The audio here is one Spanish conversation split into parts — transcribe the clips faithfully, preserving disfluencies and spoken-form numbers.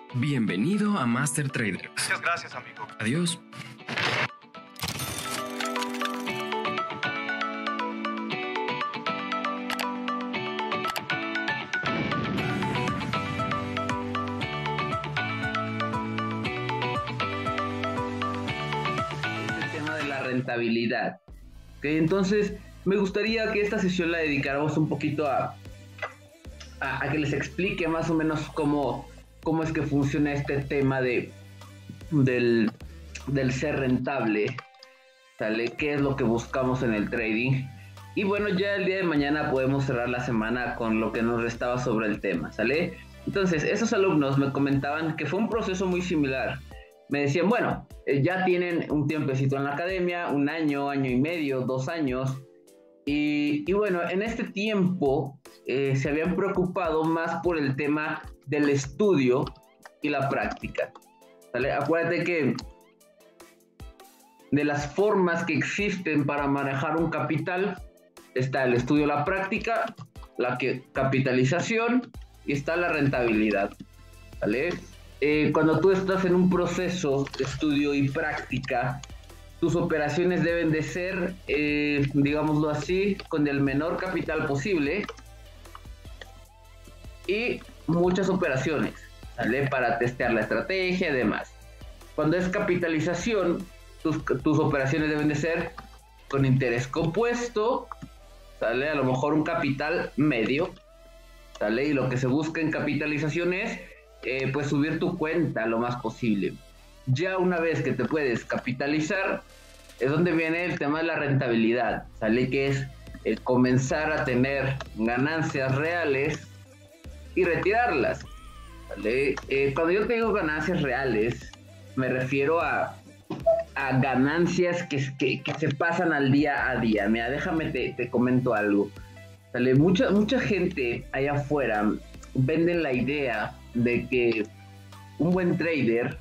Bienvenido a Master Trader. Muchas gracias, amigo. Adiós. El tema de la rentabilidad. ¿Okay? Entonces, me gustaría que esta sesión la dedicáramos un poquito a, a, a que les explique más o menos cómo, cómo es que funciona este tema de, del, del ser rentable, ¿sale? ¿Qué es lo que buscamos en el trading? Y bueno, ya el día de mañana podemos cerrar la semana con lo que nos restaba sobre el tema, ¿sale? Entonces, esos alumnos me comentaban que fue un proceso muy similar. Me decían, bueno, eh, ya tienen un tiempecito en la academia, un año, año y medio, dos años, y, y bueno, en este tiempo eh, se habían preocupado más por el tema del estudio y la práctica, ¿vale? Acuérdate que de las formas que existen para manejar un capital está el estudio, la práctica, la que, capitalización y está la rentabilidad, ¿vale? Eh, cuando tú estás en un proceso de estudio y práctica, tus operaciones deben de ser, eh, digámoslo así, con el menor capital posible y muchas operaciones, ¿vale? Para testear la estrategia y demás. Cuando es capitalización, tus, tus operaciones deben de ser con interés compuesto, ¿sale? A lo mejor un capital medio, ¿sale? Y lo que se busca en capitalización es, eh, pues, subir tu cuenta lo más posible. Ya una vez que te puedes capitalizar, es donde viene el tema de la rentabilidad, ¿sale? Que es el comenzar a tener ganancias reales y retirarlas, ¿vale? Eh, cuando yo te digo ganancias reales, me refiero a, a ganancias que, que, que se pasan al día a día. Mira, déjame te, te comento algo, ¿vale? Mucha, mucha gente allá afuera venden la idea de que un buen trader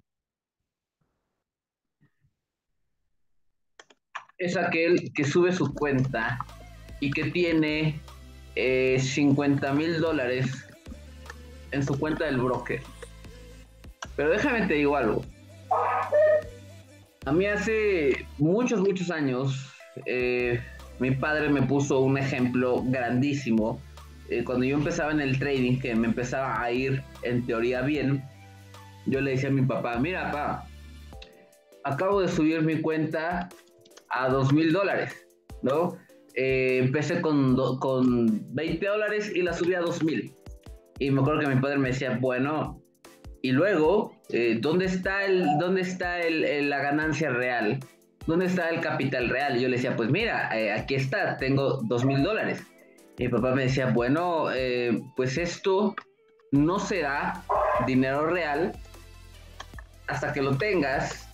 es aquel que sube su cuenta y que tiene eh, cincuenta mil dólares en su cuenta del broker. Pero déjame te digo algo. A mí hace muchos, muchos años, eh, mi padre me puso un ejemplo grandísimo. Eh, cuando yo empezaba en el trading, que me empezaba a ir en teoría bien, yo le decía a mi papá, mira, papá, acabo de subir mi cuenta a dos mil dólares, ¿no? Eh, empecé con, do, con veinte dólares y la subí a dos mil. Y me acuerdo que mi padre me decía, bueno, y luego, eh, ¿dónde está, el, dónde está el, el, la ganancia real? ¿Dónde está el capital real? Y yo le decía, pues mira, eh, aquí está, tengo dos mil dólares. Y mi papá me decía, bueno, eh, pues esto no será dinero real hasta que lo tengas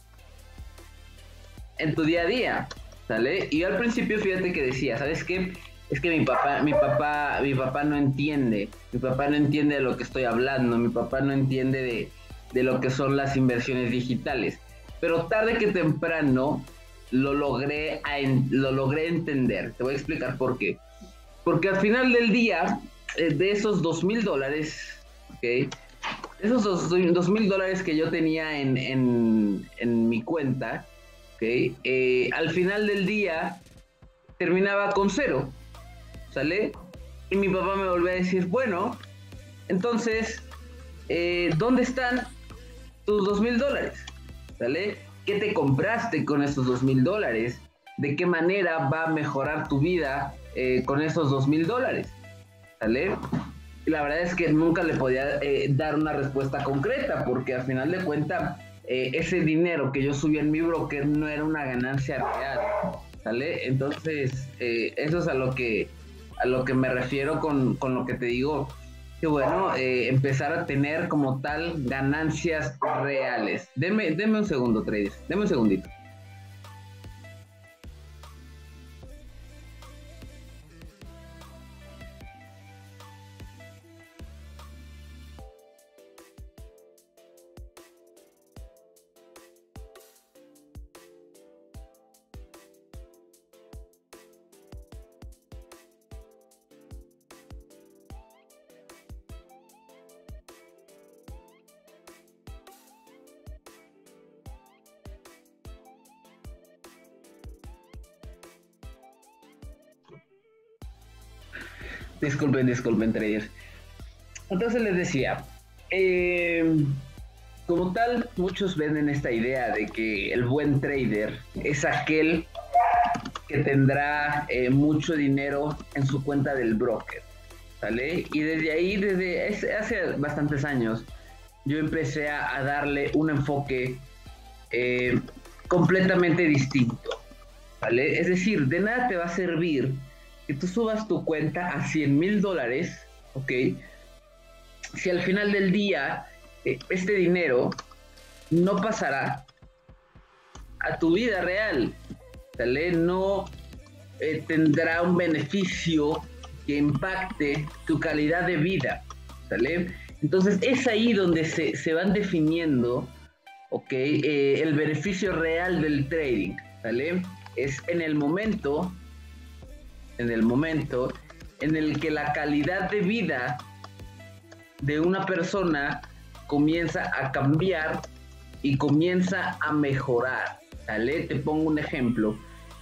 en tu día a día, ¿sale? Y yo al principio, fíjate que decía, ¿sabes qué? Es que mi papá, mi papá, mi papá no entiende, mi papá no entiende de lo que estoy hablando, mi papá no entiende de, de lo que son las inversiones digitales. Pero tarde que temprano lo logré, a, lo logré entender. Te voy a explicar por qué. Porque al final del día, eh, de esos dos mil dólares, ¿ok? Esos dos mil dólares que yo tenía en, en, en mi cuenta, ¿okay? Eh, al final del día terminaba con cero, ¿sale? Y mi papá me volvió a decir, bueno, entonces, eh, ¿dónde están tus dos mil dólares? ¿Sale? ¿Qué te compraste con esos dos mil dólares? ¿De qué manera va a mejorar tu vida eh, con esos dos mil dólares? ¿Sale? Y la verdad es que nunca le podía eh, dar una respuesta concreta, porque al final de cuentas, eh, ese dinero que yo subí en mi broker no era una ganancia real, ¿sale? Entonces, eh, eso es a lo que, a lo que me refiero con, con lo que te digo, que bueno, eh, empezar a tener como tal ganancias reales. Denme, denme un segundo, traders, denme un segundito. Disculpen, disculpen, traders. Entonces les decía, eh, como tal, muchos venden esta idea de que el buen trader es aquel que tendrá eh, mucho dinero en su cuenta del broker, ¿vale? Y desde ahí, desde ese, hace bastantes años, yo empecé a, a darle un enfoque eh, completamente distinto, ¿vale? Es decir, de nada te va a servir que tú subas tu cuenta a cien mil dólares, ¿ok? Si al final del día eh, este dinero no pasará a tu vida real, ¿vale? No eh, tendrá un beneficio que impacte tu calidad de vida, ¿vale? Entonces es ahí donde se, se van definiendo, ¿ok? Eh, el beneficio real del trading, ¿vale? Es en el momento, en el momento en el que la calidad de vida de una persona comienza a cambiar y comienza a mejorar, ¿vale? Te pongo un ejemplo.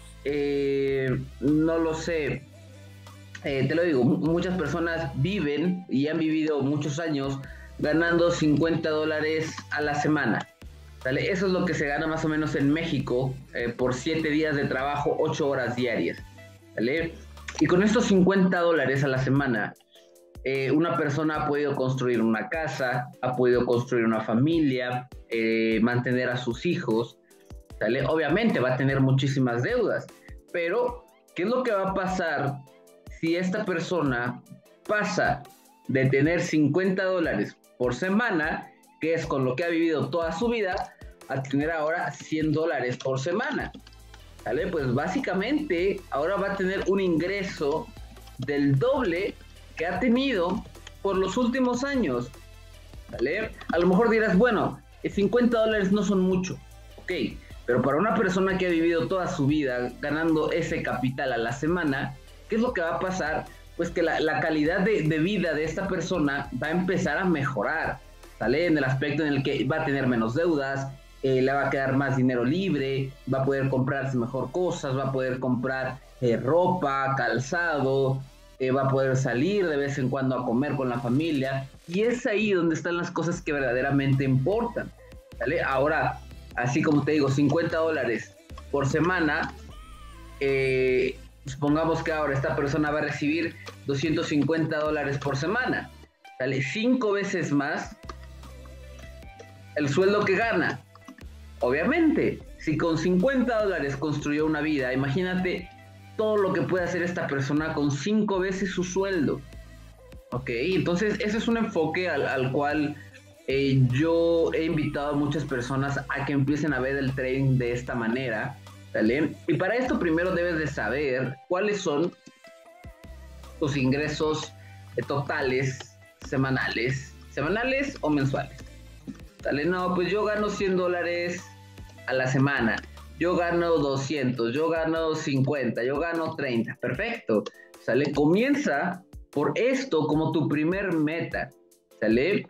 Eh, no lo sé, eh, te lo digo, muchas personas viven y han vivido muchos años ganando cincuenta dólares a la semana, ¿vale? Eso es lo que se gana más o menos en México eh, por siete días de trabajo, ocho horas diarias, ¿vale? Y con estos cincuenta dólares a la semana, eh, una persona ha podido construir una casa, ha podido construir una familia, eh, mantener a sus hijos, ¿vale? Obviamente va a tener muchísimas deudas, pero ¿qué es lo que va a pasar si esta persona pasa de tener cincuenta dólares por semana, que es con lo que ha vivido toda su vida, a tener ahora cien dólares por semana? ¿Vale? Pues básicamente ahora va a tener un ingreso del doble que ha tenido por los últimos años, ¿vale? A lo mejor dirás, bueno, cincuenta dólares no son mucho, ok, pero para una persona que ha vivido toda su vida ganando ese capital a la semana, ¿qué es lo que va a pasar? Pues que la, la calidad de, de vida de esta persona va a empezar a mejorar, ¿vale? En el aspecto en el que va a tener menos deudas, Eh, le va a quedar más dinero libre, va a poder comprarse mejor cosas, va a poder comprar eh, ropa, calzado, eh, va a poder salir de vez en cuando a comer con la familia, y es ahí donde están las cosas que verdaderamente importan, ¿vale? Ahora, así como te digo, cincuenta dólares por semana, eh, supongamos que ahora esta persona va a recibir doscientos cincuenta dólares por semana, ¿vale? Cinco veces más el sueldo que gana. Obviamente, si con cincuenta dólares construyó una vida, imagínate todo lo que puede hacer esta persona con cinco veces su sueldo. Ok, entonces ese es un enfoque al, al cual eh, yo he invitado a muchas personas a que empiecen a ver el trading de esta manera, ¿vale? Y para esto primero debes de saber cuáles son tus ingresos eh, totales semanales, semanales o mensuales. ¿Vale? No, pues yo gano cien dólares a la semana, yo gano doscientos, yo gano cincuenta, yo gano treinta, perfecto, ¿sale? Comienza por esto como tu primer meta, ¿sale?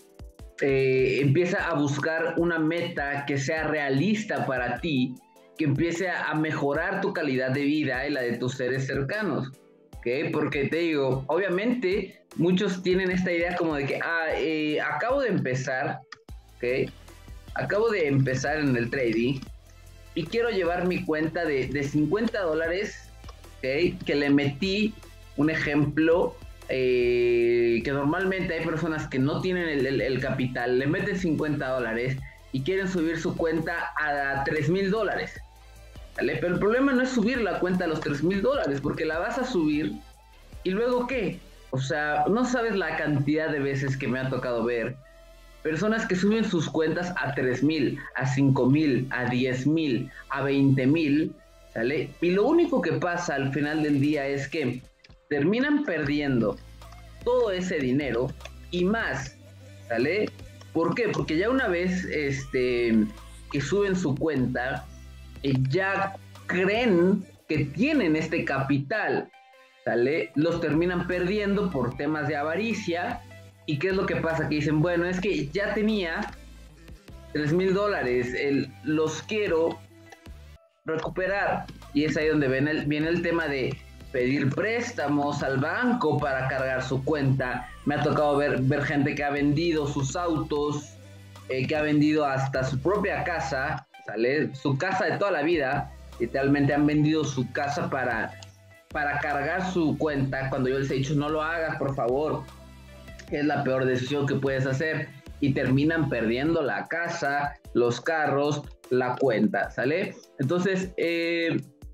Eh, empieza a buscar una meta que sea realista para ti, que empiece a, a mejorar tu calidad de vida y la de tus seres cercanos, ¿ok? Porque te digo, obviamente muchos tienen esta idea como de que, ah, eh, acabo de empezar, ¿ok? Acabo de empezar en el trading y quiero llevar mi cuenta de, de cincuenta dólares, ¿okay? Que le metí un ejemplo, eh, que normalmente hay personas que no tienen el, el, el capital, le meten cincuenta dólares y quieren subir su cuenta a tres mil dólares, ¿vale? Pero el problema no es subir la cuenta a los tres mil dólares, porque la vas a subir y luego ¿qué? O sea, no sabes la cantidad de veces que me ha tocado ver personas que suben sus cuentas a tres mil, a cinco mil, a diez mil, a veinte mil, ¿sale? Y lo único que pasa al final del día es que terminan perdiendo todo ese dinero y más, ¿sale? ¿Por qué? Porque ya una vez este, que suben su cuenta, eh, ya creen que tienen este capital, ¿sale? Los terminan perdiendo por temas de avaricia. ¿Y qué es lo que pasa? Que dicen, bueno, es que ya tenía tres mil dólares, el, los quiero recuperar. Y es ahí donde viene el, viene el tema de pedir préstamos al banco para cargar su cuenta. Me ha tocado ver, ver gente que ha vendido sus autos, eh, que ha vendido hasta su propia casa, ¿sale? Su casa de toda la vida. Literalmente han vendido su casa para, para cargar su cuenta. Cuando yo les he dicho, no lo hagas, por favor, es la peor decisión que puedes hacer. Y terminan perdiendo la casa, los carros, la cuenta, ¿sale? Entonces, eh,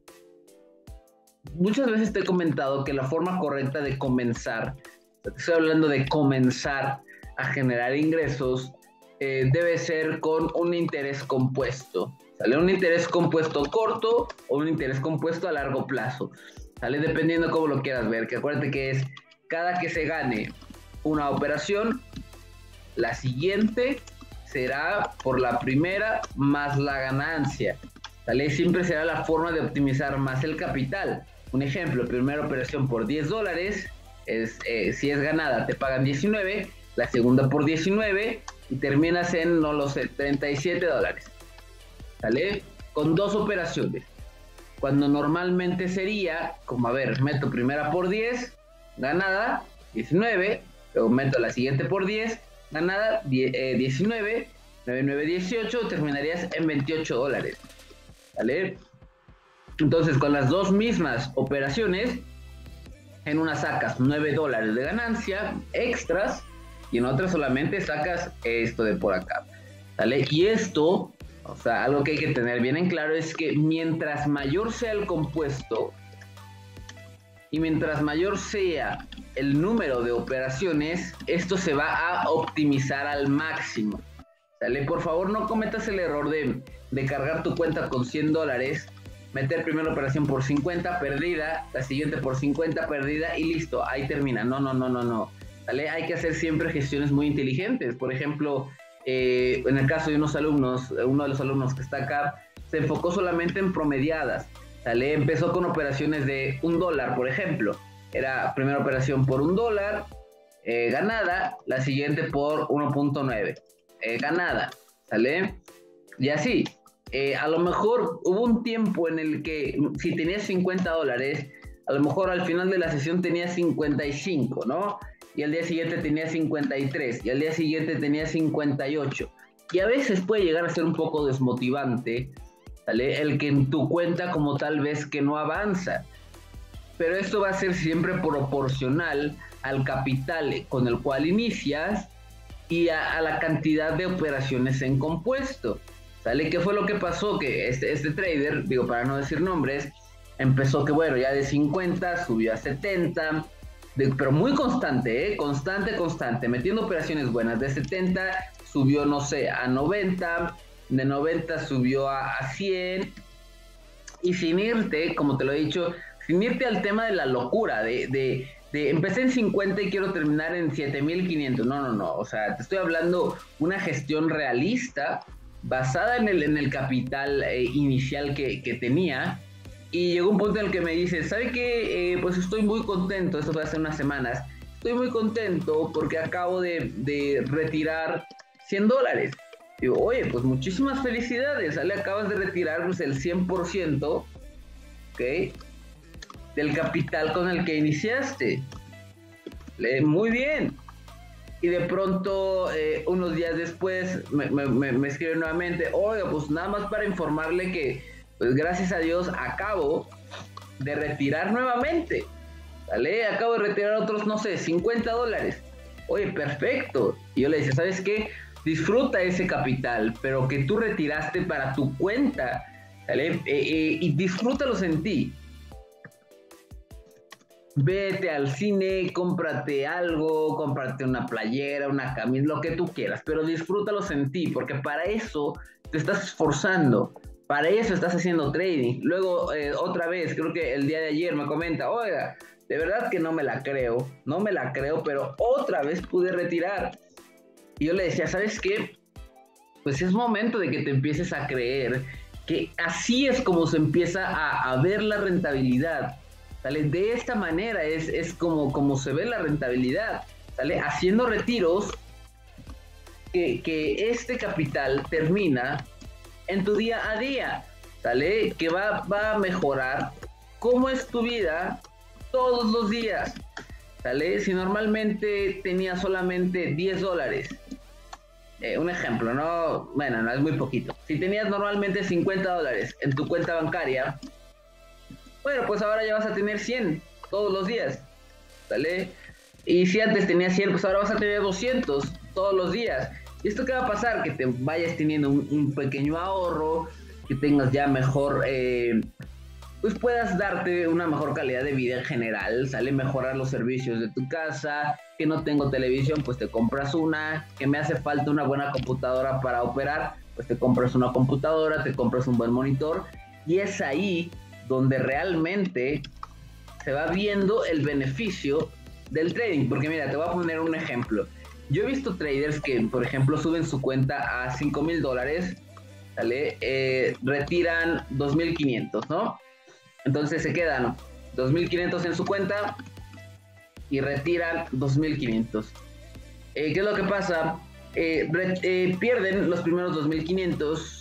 muchas veces te he comentado que la forma correcta de comenzar, estoy hablando de comenzar a generar ingresos, eh, debe ser con un interés compuesto, ¿sale? Un interés compuesto corto o un interés compuesto a largo plazo, ¿sale? Dependiendo cómo lo quieras ver, que acuérdate que es cada que se gane una operación, la siguiente será por la primera más la ganancia, ¿sale? Siempre será la forma de optimizar más el capital. Un ejemplo, primera operación por diez dólares, es, eh, si es ganada te pagan diecinueve, la segunda por diecinueve y terminas en, no lo sé, treinta y siete dólares, ¿sale? Con dos operaciones, cuando normalmente sería, como a ver, meto primera por diez, ganada, diecinueve, luego meto la siguiente por diez, ganada, diecinueve, nueve, nueve, dieciocho, terminarías en veintiocho dólares, ¿vale? Entonces, con las dos mismas operaciones, en una sacas nueve dólares de ganancia extras y en otra solamente sacas esto de por acá, ¿vale? Y esto, o sea, algo que hay que tener bien en claro es que mientras mayor sea el compuesto y mientras mayor sea el número de operaciones, esto se va a optimizar al máximo, ¿sale? Por favor, no cometas el error de, de cargar tu cuenta con cien dólares, meter primera operación por cincuenta, perdida, la siguiente por cincuenta, perdida, y listo, ahí termina. No, no, no, no, no, ¿vale? Hay que hacer siempre gestiones muy inteligentes. Por ejemplo, eh, en el caso de unos alumnos, uno de los alumnos que está acá, se enfocó solamente en promediadas, ¿sale? Empezó con operaciones de un dólar, por ejemplo. Era primera operación por un dólar, eh, ganada, la siguiente por uno punto nueve, eh, ganada, ¿sale? Y así, eh, a lo mejor hubo un tiempo en el que si tenías cincuenta dólares, a lo mejor al final de la sesión tenías cincuenta y cinco, ¿no? Y al día siguiente tenías cincuenta y tres, y al día siguiente tenías cincuenta y ocho. Y a veces puede llegar a ser un poco desmotivante, ¿sale? El que en tu cuenta como tal vez que no avanza. Pero esto va a ser siempre proporcional al capital con el cual inicias y a, a la cantidad de operaciones en compuesto, ¿sale? ¿Qué fue lo que pasó? Que este, este trader, digo para no decir nombres, empezó que bueno, ya de cincuenta subió a setenta, de, pero muy constante, ¿eh? Constante, constante, metiendo operaciones buenas. De setenta subió, no sé, a noventa, de noventa subió a, a cien, y sin irte, como te lo he dicho, sin irte al tema de la locura, de, de, de empecé en cincuenta y quiero terminar en siete mil quinientos. No, no, no. O sea, te estoy hablando una gestión realista, basada en el, en el capital eh, inicial que, que tenía. Y llegó un punto en el que me dice, ¿sabe qué? Eh, pues estoy muy contento, esto fue hace unas semanas. Estoy muy contento porque acabo de, de retirar cien dólares. Digo, oye, pues muchísimas felicidades, ¿sale? Acabas de retirar pues, el cien por ciento, ¿ok?, del capital con el que iniciaste. Muy bien. Y de pronto, eh, unos días después, me, me, me escribe nuevamente, oiga, pues nada más para informarle que, pues gracias a Dios, acabo de retirar nuevamente, ¿vale? Acabo de retirar otros, no sé, cincuenta dólares. Oye, perfecto. Y yo le decía, ¿sabes qué? Disfruta ese capital, pero que tú retiraste para tu cuenta, ¿vale? Eh, eh, y disfrútalos en ti. Vete al cine, cómprate algo, cómprate una playera, una camisa, lo que tú quieras, pero disfrútalos en ti, porque para eso te estás esforzando, para eso estás haciendo trading. Luego, eh, otra vez, creo que el día de ayer me comenta, oiga, de verdad que no me la creo, no me la creo, pero otra vez pude retirar. Y yo le decía, ¿sabes qué? Pues es momento de que te empieces a creer que así es como se empieza a, a ver la rentabilidad. ¿Sale? De esta manera es, es como, como se ve la rentabilidad, ¿sale? Haciendo retiros que, que este capital termina en tu día a día, ¿sale? Que va, va a mejorar cómo es tu vida todos los días, ¿sale? Si normalmente tenías solamente diez dólares, eh, un ejemplo, ¿no? Bueno, no es muy poquito. Si tenías normalmente cincuenta dólares en tu cuenta bancaria, bueno, pues ahora ya vas a tener cien todos los días, ¿sale? Y si antes tenías cien, pues ahora vas a tener doscientos todos los días. ¿Y esto qué va a pasar? Que te vayas teniendo un, un pequeño ahorro, que tengas ya mejor, eh, pues puedas darte una mejor calidad de vida en general, ¿sale? Mejorar los servicios de tu casa, que no tengo televisión, pues te compras una, que me hace falta una buena computadora para operar, pues te compras una computadora, te compras un buen monitor, y es ahí donde realmente se va viendo el beneficio del trading. Porque mira, te voy a poner un ejemplo. Yo he visto traders que, por ejemplo, suben su cuenta a cinco mil dólares, ¿vale? Eh, retiran dos mil quinientos, ¿no? Entonces se quedan dos mil quinientos en su cuenta y retiran dos mil quinientos. Eh, ¿Qué es lo que pasa? Eh, re, eh, pierden los primeros dos mil quinientos.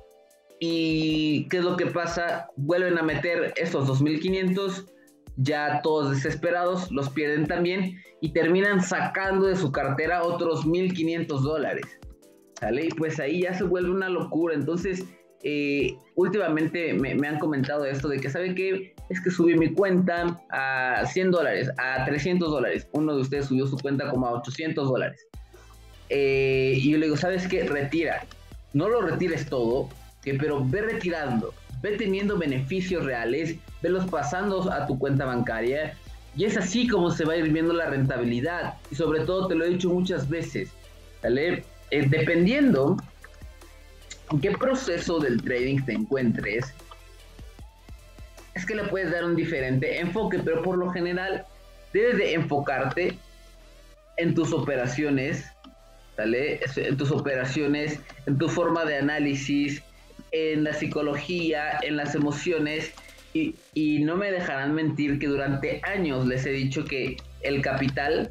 ¿Y qué es lo que pasa? Vuelven a meter esos dos mil quinientos, ya todos desesperados, los pierden también y terminan sacando de su cartera otros mil quinientos dólares, ¿sale? Y pues ahí ya se vuelve una locura. Entonces, eh, últimamente me, me han comentado esto de que, ¿sabe qué? Es que subí mi cuenta a cien dólares, a trescientos dólares. Uno de ustedes subió su cuenta como a ochocientos dólares. Eh, y yo le digo, ¿sabes qué? Retira. No lo retires todo, pero ve retirando, ve teniendo beneficios reales, velos pasando a tu cuenta bancaria, y es así como se va a ir viendo la rentabilidad. Y sobre todo, te lo he dicho muchas veces, ¿vale? Eh, dependiendo en qué proceso del trading te encuentres, es que le puedes dar un diferente enfoque, pero por lo general debes de enfocarte en tus operaciones, ¿vale? En tus operaciones, en tu forma de análisis, en la psicología, en las emociones, y, y no me dejarán mentir que durante años les he dicho que el capital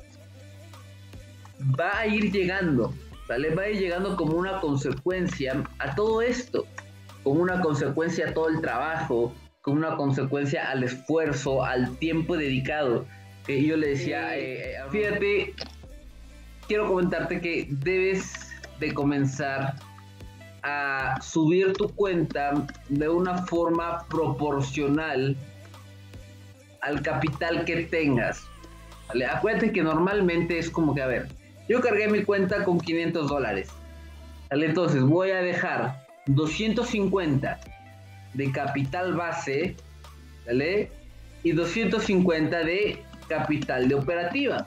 va a ir llegando, ¿vale? Va a ir llegando como una consecuencia a todo esto, como una consecuencia a todo el trabajo, como una consecuencia al esfuerzo, al tiempo dedicado. Que yo le decía, eh, fíjate, quiero comentarte que debes de comenzar a subir tu cuenta de una forma proporcional al capital que tengas, ¿vale? Acuérdate que normalmente es como que, a ver, yo cargué mi cuenta con quinientos dólares, ¿vale? Entonces voy a dejar doscientos cincuenta de capital base, ¿vale? Y doscientos cincuenta de capital de operativa.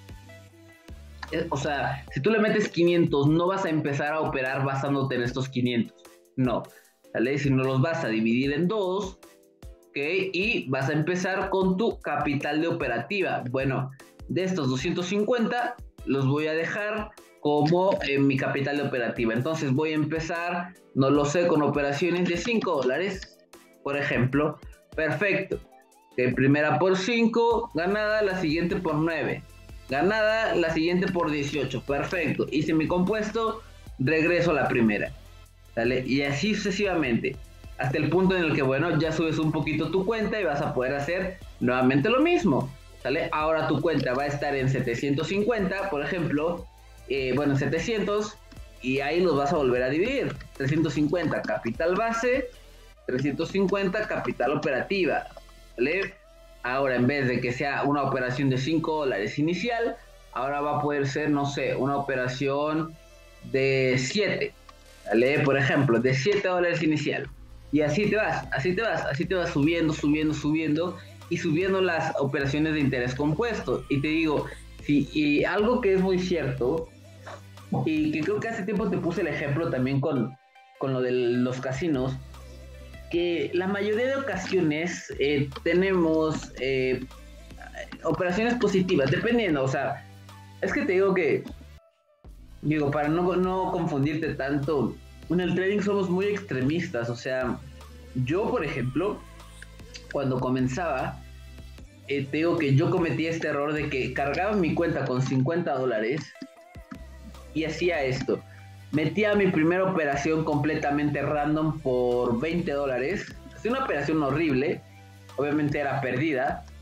O sea, si tú le metes quinientos, no vas a empezar a operar basándote en estos quinientos. No, ¿vale? Sino los vas a dividir en dos, ¿ok? Y vas a empezar con tu capital de operativa. Bueno, de estos doscientos cincuenta, los voy a dejar como en mi capital de operativa. Entonces voy a empezar, no lo sé, con operaciones de cinco dólares, por ejemplo. Perfecto. De primera por cinco, ganada, la siguiente por nueve. Ganada, la siguiente por dieciocho. Perfecto. Hice mi compuesto, regreso a la primera, ¿vale? Y así sucesivamente, hasta el punto en el que, bueno, ya subes un poquito tu cuenta y vas a poder hacer nuevamente lo mismo, ¿vale? Ahora tu cuenta va a estar en setecientos cincuenta, por ejemplo, eh, bueno, setecientos, y ahí los vas a volver a dividir. trescientos cincuenta capital base, trescientos cincuenta capital operativa, ¿vale? Ahora, en vez de que sea una operación de cinco dólares inicial, ahora va a poder ser, no sé, una operación de siete, ¿vale? Por ejemplo, de siete dólares inicial. Y así te vas, así te vas, así te vas subiendo, subiendo, subiendo, y subiendo las operaciones de interés compuesto. Y te digo, sí, y algo que es muy cierto, y que creo que hace tiempo te puse el ejemplo también con, con lo de los casinos, que la mayoría de ocasiones eh, tenemos eh, operaciones positivas, dependiendo, o sea, es que te digo que, digo, para no, no confundirte tanto, en el trading somos muy extremistas. O sea, yo, por ejemplo, cuando comenzaba, eh, te digo que yo cometí este error de que cargaba mi cuenta con cincuenta dólares y hacía esto. Metía mi primera operación completamente random por veinte dólares. Es una operación horrible. Obviamente era perdida,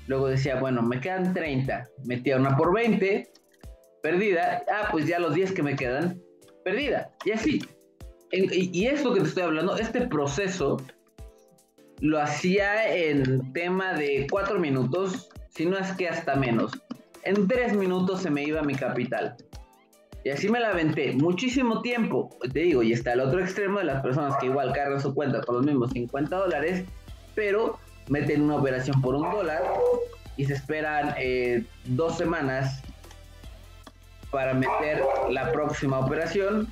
luego decía, bueno, me quedan treinta, metía una por veinte, perdida, ah, pues ya los diez que me quedan, perdida, y así. En, y, y esto que te estoy hablando, este proceso, lo hacía en tema de cuatro minutos, si no es que hasta menos. En tres minutos se me iba mi capital. Y así me la aventé muchísimo tiempo. Te digo, y está el otro extremo de las personas que igual cargan su cuenta con los mismos cincuenta dólares, pero meten una operación por un dólar y se esperan eh, dos semanas para meter la próxima operación.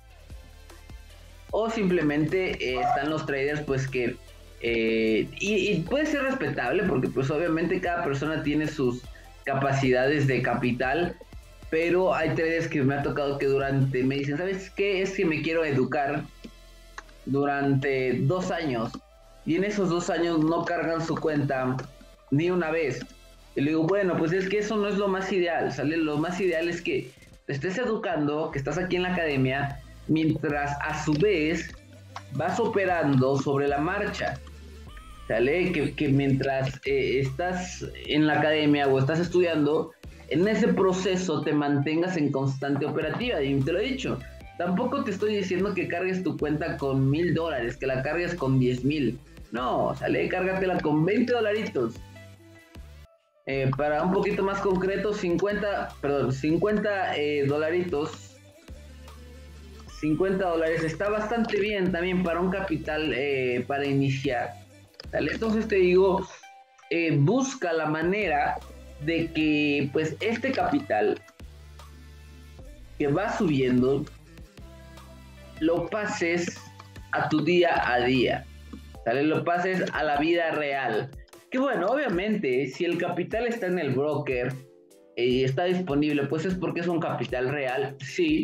O simplemente eh, están los traders pues que eh, y, y puede ser respetable porque pues obviamente cada persona tiene sus capacidades de capital, pero hay traders que me ha tocado que durante me dicen, ¿sabes qué? Es que me quiero educar durante dos años y en esos dos años no cargan su cuenta ni una vez. Y le digo, bueno, pues es que eso no es lo más ideal, ¿sale? Lo más ideal es que te estés educando, que estás aquí en la academia, mientras a su vez vas operando sobre la marcha, ¿sale? Que, que mientras eh, estás en la academia o estás estudiando, en ese proceso te mantengas en constante operativa. Y te lo he dicho, tampoco te estoy diciendo que cargues tu cuenta con mil dólares, que la cargues con diez mil. No, ¿sale? Cárgatela con veinte dolaritos. Eh, para un poquito más concreto, cincuenta, perdón, cincuenta eh, dolaritos. cincuenta dólares está bastante bien también para un capital eh, para iniciar. ¿Sale? Entonces te digo, eh, busca la manera de que pues este capital que va subiendo lo pases a tu día a día, ¿sale? Lo pases a la vida real. Que bueno, obviamente, si el capital está en el broker y está disponible, pues es porque es un capital real, sí.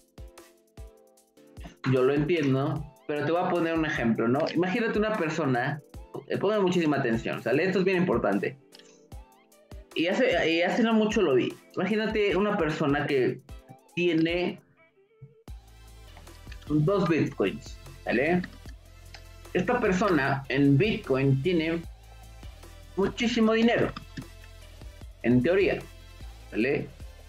Yo lo entiendo, pero te voy a poner un ejemplo, ¿no? Imagínate una persona, eh, pongan muchísima atención, ¿sale? Esto es bien importante. Y hace, y hace no mucho lo vi. Imagínate una persona que tiene dos bitcoins, ¿vale? Esta persona en bitcoin tiene muchísimo dinero, en teoría, ¿vale?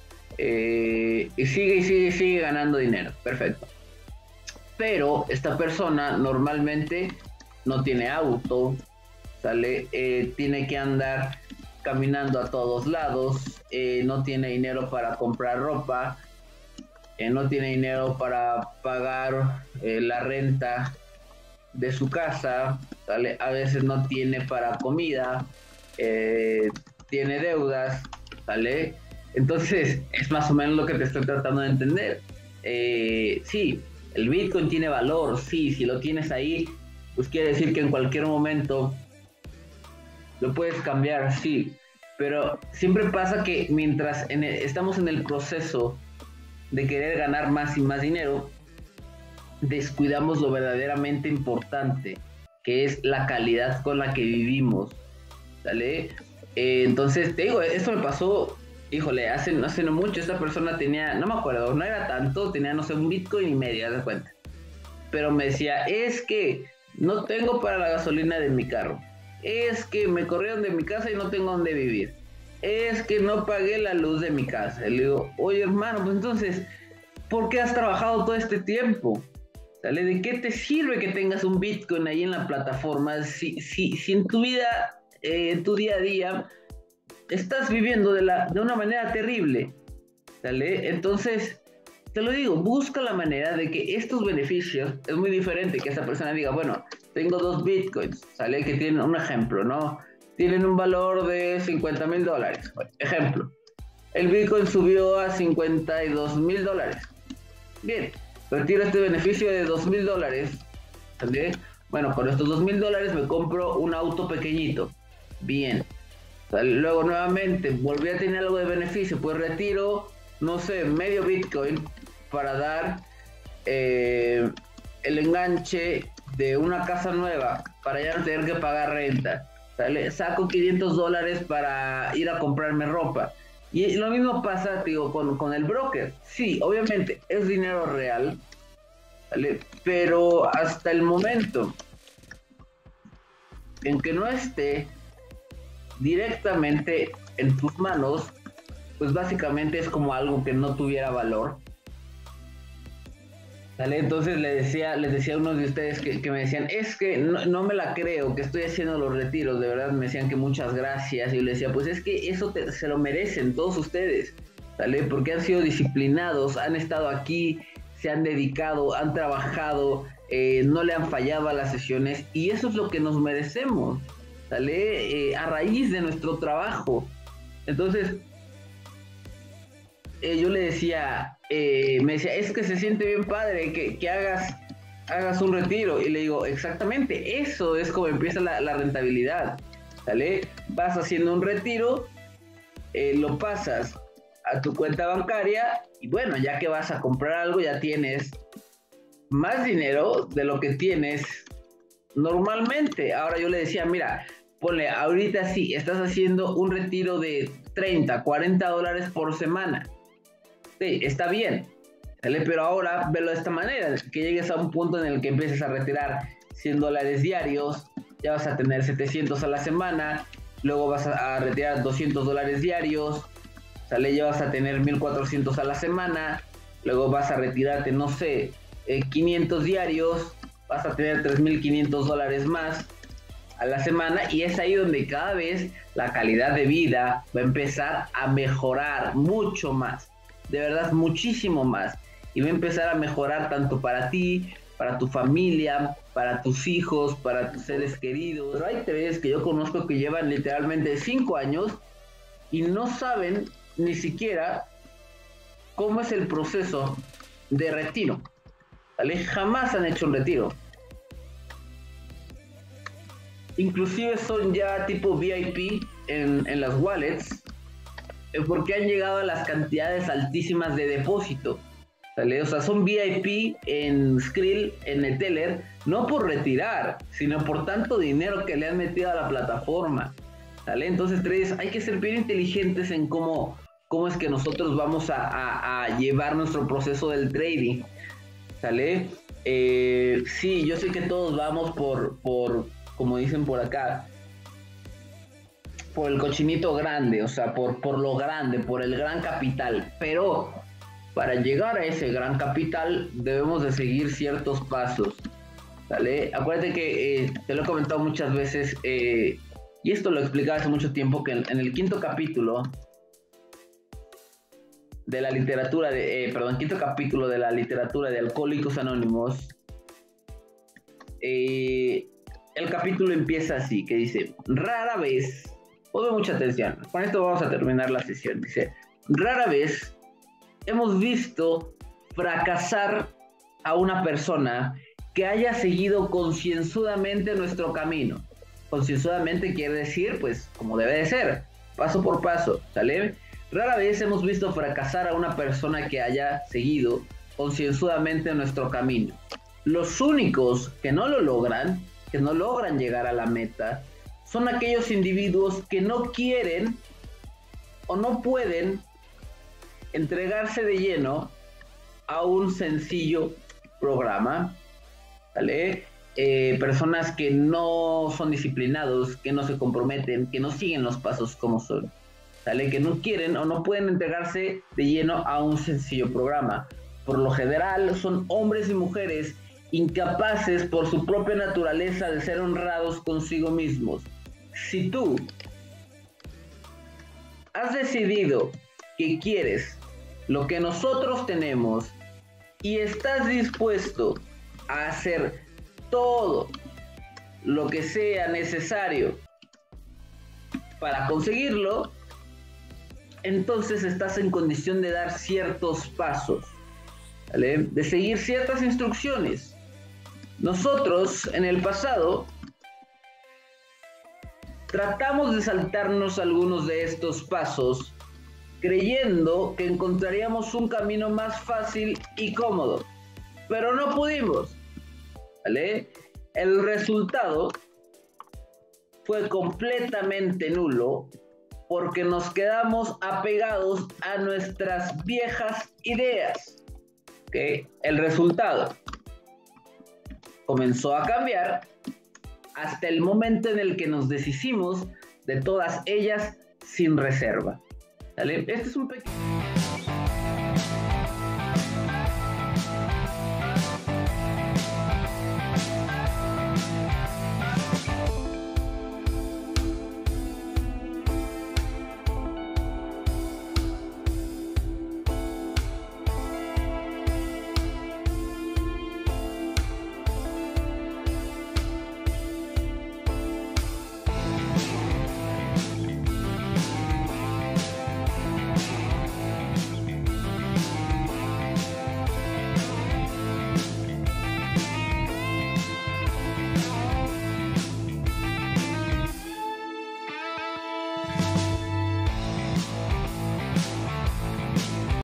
Eh, y sigue y sigue y sigue ganando dinero, perfecto. Pero esta persona normalmente no tiene auto, ¿sale? Eh, tiene que andar caminando a todos lados, eh, no tiene dinero para comprar ropa, eh, no tiene dinero para pagar eh, la renta de su casa, ¿sale? A veces no tiene para comida, eh, tiene deudas, ¿sale? Entonces es más o menos lo que te estoy tratando de entender. Eh, sí, el Bitcoin tiene valor, sí, si lo tienes ahí, pues quiere decir que en cualquier momento lo puedes cambiar, sí, pero siempre pasa que mientras en el, estamos en el proceso de querer ganar más y más dinero, descuidamos lo verdaderamente importante, que es la calidad con la que vivimos, ¿sale? Eh, entonces, te digo, esto me pasó, híjole, hace, hace no mucho, esta persona tenía, no me acuerdo, no era tanto, tenía, no sé, un Bitcoin y medio, haz de cuenta, pero me decía, es que no tengo para la gasolina de mi carro, es que me corrieron de mi casa y no tengo dónde vivir, es que no pagué la luz de mi casa. Y le digo, oye hermano, pues entonces, ¿por qué has trabajado todo este tiempo? ¿Sale? ¿De qué te sirve que tengas un Bitcoin ahí en la plataforma si, si, si en tu vida, eh, en tu día a día, estás viviendo de, la, de una manera terrible? ¿Sale? Entonces, te lo digo, busca la manera de que estos beneficios, es muy diferente que esa persona diga, bueno, tengo dos Bitcoins, ¿sale? Que tienen un ejemplo, ¿no? Tienen un valor de cincuenta mil dólares. Ejemplo, el Bitcoin subió a cincuenta y dos mil dólares. Bien, retiro este beneficio de dos mil dólares. ¿Sale? Bueno, con estos dos mil dólares me compro un auto pequeñito. Bien. ¿Sale? Luego nuevamente volví a tener algo de beneficio, pues retiro, no sé, medio Bitcoin para dar eh, el enganche de una casa nueva para ya no tener que pagar renta. ¿Sale? Saco quinientos dólares para ir a comprarme ropa. Y lo mismo pasa, digo, con, con el broker. Sí, obviamente es dinero real, ¿vale? Pero hasta el momento en que no esté directamente en tus manos, pues básicamente es como algo que no tuviera valor. ¿Vale? Entonces le decía, les decía a unos de ustedes que, que me decían, es que no, no me la creo, que estoy haciendo los retiros, de verdad me decían que muchas gracias, y yo les decía, pues es que eso te, se lo merecen todos ustedes, ¿vale? Porque han sido disciplinados, han estado aquí, se han dedicado, han trabajado, eh, no le han fallado a las sesiones, y eso es lo que nos merecemos, ¿vale? Eh, a raíz de nuestro trabajo. Entonces, eh, yo le decía, eh, me decía, es que se siente bien padre que, que hagas, hagas un retiro, y le digo, exactamente, eso es como empieza la, la rentabilidad, ¿vale? Vas haciendo un retiro, eh, lo pasas a tu cuenta bancaria, y bueno, ya que vas a comprar algo, ya tienes más dinero de lo que tienes normalmente. Ahora yo le decía, mira, ponle, ahorita sí, estás haciendo un retiro de treinta, cuarenta dólares por semana. Sí, está bien, ¿vale? Pero ahora velo de esta manera, que llegues a un punto en el que empieces a retirar cien dólares diarios, ya vas a tener setecientos a la semana, luego vas a, a retirar doscientos dólares diarios, ¿sale? Ya vas a tener mil cuatrocientos a la semana, luego vas a retirarte, no sé, eh, quinientos diarios, vas a tener tres mil quinientos dólares más a la semana, y es ahí donde cada vez la calidad de vida va a empezar a mejorar mucho más, de verdad muchísimo más, y va a empezar a mejorar tanto para ti, para tu familia, para tus hijos, para tus seres queridos. Pero hay tres que yo conozco que llevan literalmente cinco años y no saben ni siquiera cómo es el proceso de retiro, ¿vale? Jamás han hecho un retiro. Inclusive son ya tipo V I P en, en las wallets, porque han llegado a las cantidades altísimas de depósito, ¿vale? O sea, son V I P en Skrill, en Neteller, no por retirar, sino por tanto dinero que le han metido a la plataforma, ¿vale? Entonces, traders, hay que ser bien inteligentes en cómo, cómo es que nosotros vamos a, a, a llevar nuestro proceso del trading, ¿vale? Eh, sí, yo sé que todos vamos por, por, como dicen por acá, por el cochinito grande, o sea, por, por lo grande, por el gran capital, pero para llegar a ese gran capital debemos de seguir ciertos pasos, ¿vale? Acuérdate que eh, te lo he comentado muchas veces, eh, y esto lo explicaba hace mucho tiempo, que en, en el quinto capítulo de la literatura, de, eh, perdón, quinto capítulo de la literatura de Alcohólicos Anónimos, eh, el capítulo empieza así, que dice, rara vez, ponme mucha atención, con esto vamos a terminar la sesión, dice, rara vez hemos visto fracasar a una persona que haya seguido concienzudamente nuestro camino. Concienzudamente quiere decir, pues, como debe de ser, paso por paso, ¿sale? Rara vez hemos visto fracasar a una persona que haya seguido concienzudamente nuestro camino. Los únicos que no lo logran, que no logran llegar a la meta, son aquellos individuos que no quieren o no pueden entregarse de lleno a un sencillo programa, ¿vale? Eh, personas que no son disciplinados, que no se comprometen, que no siguen los pasos como son, ¿vale? Que no quieren o no pueden entregarse de lleno a un sencillo programa. Por lo general son hombres y mujeres incapaces por su propia naturaleza de ser honrados consigo mismos. Si tú has decidido que quieres lo que nosotros tenemos y estás dispuesto a hacer todo lo que sea necesario para conseguirlo, entonces estás en condición de dar ciertos pasos, ¿vale? De seguir ciertas instrucciones. Nosotros en el pasado tratamos de saltarnos algunos de estos pasos creyendo que encontraríamos un camino más fácil y cómodo, pero no pudimos, ¿vale? El resultado fue completamente nulo porque nos quedamos apegados a nuestras viejas ideas, ¿ok? El resultado comenzó a cambiar hasta el momento en el que nos deshicimos de todas ellas sin reserva. ¿Vale? Este es un pequeño...